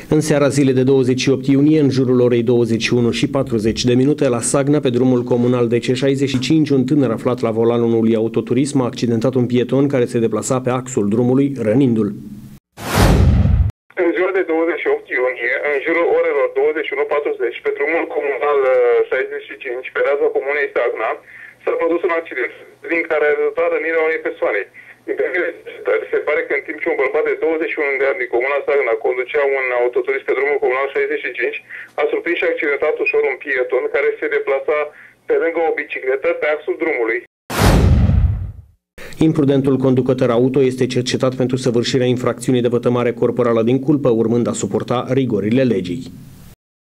În seara zilei de 28 iunie, în jurul orei 21:40, la Sagnă, pe drumul comunal DC65, un tânăr aflat la volanul unui autoturism a accidentat un pieton care se deplasa pe axul drumului, rănindu-l. În ziua de 28 iunie, în jurul orelor 21:40, pe drumul comunal 65, pe raza comunei Sagna, s-a produs un accident din care a rezultat rănirea unei persoane. Din primele cercetări, se pare că în timp ce un bărbat de 21 de ani din comuna Sagna conducea un autoturism pe drumul comunal 65, a surprins și accidentat ușor un pieton care se deplasa pe lângă o bicicletă pe axul drumului. Imprudentul conducător auto este cercetat pentru săvârșirea infracțiunii de vătămare corporală din culpă, urmând a suporta rigorile legii.